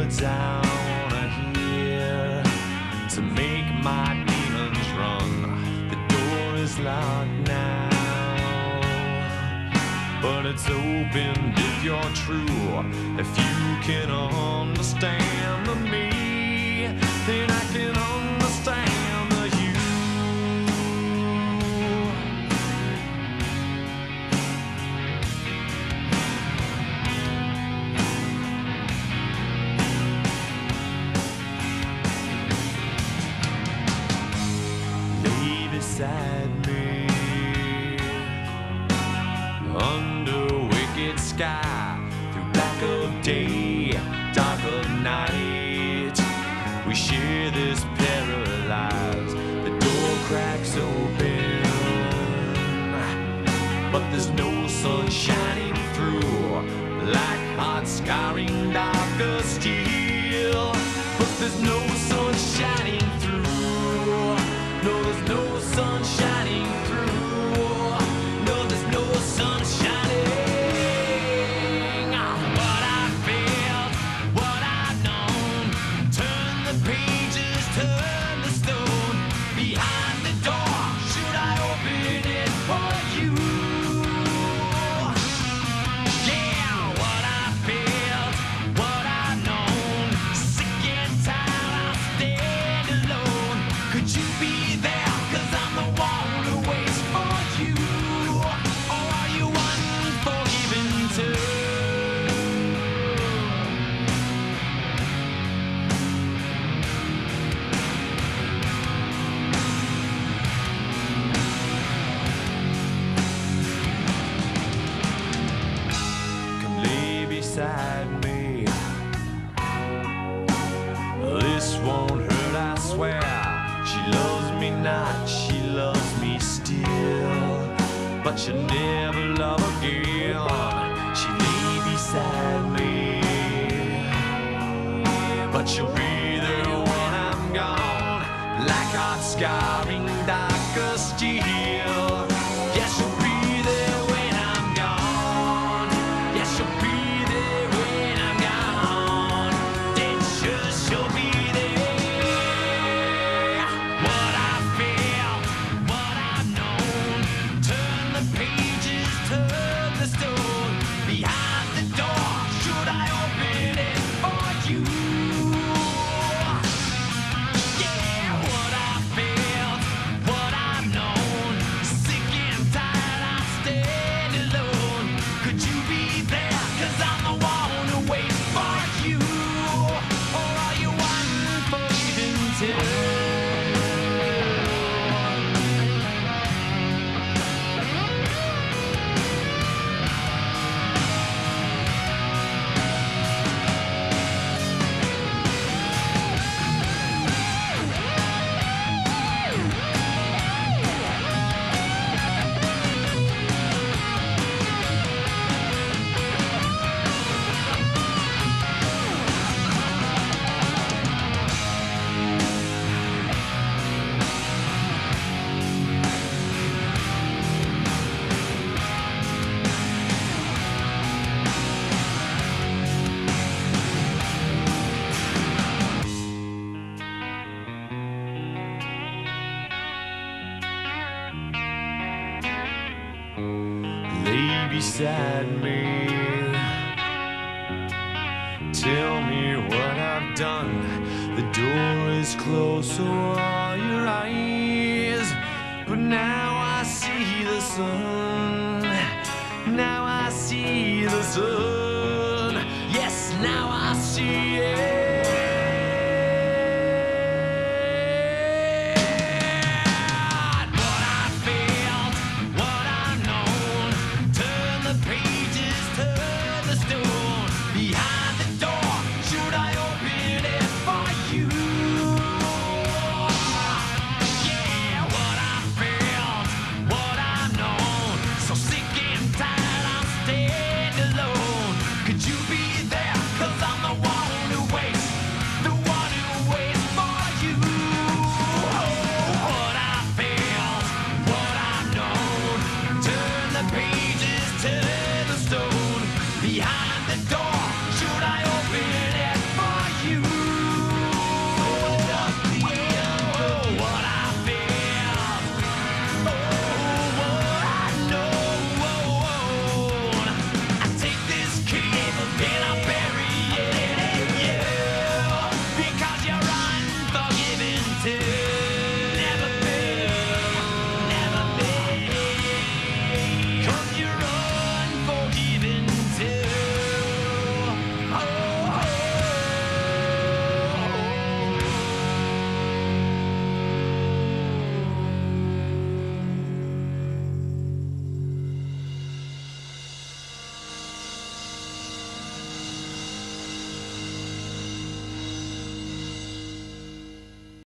words I wanna hear to make my demons run. The door is locked now, but it's opened if you're true. If you can understand the me, then I can understand the you. Lay beside me under wicked sky, through black of day, dark of night. We share this paralyzed. The door cracks open, but there's no sun shining through, like hot scarring dark of steel. But there's no sun shining through. No, there's no sun shining through. No, there's no sun shining. What I felt, what I've known. Turn the pages, turn the stone. Behind the door, should I open it for you? Yeah, what I felt, what I've known. Sick and tired, I'll stand alone. Could you be there? 'Cause I'm the one who waits for you. Or are you unforgiven too? Come lay beside me. This won't hurt, I swear. She loves me not, she loves me still, but she'll never love again. She lay beside me, but she'll be there when I'm gone, like hot scarring dark of steel. Yeah, she'll be there when I'm gone. Yeah, she'll be there when I'm gone. Then sure she'll be there. What I felt, what I've known. Turn the pages, turn the stone. Behind the door, should I open it for you? Yeah, what I felt, what I've known. Sick and tired, I stand alone. Could you be there? 'Cause I'm the one who waits for you. Or are you unforgiven too? Lay beside me. Tell me what I've done. The door is closed, so are your eyes. But now I see the sun. Now I see the sun.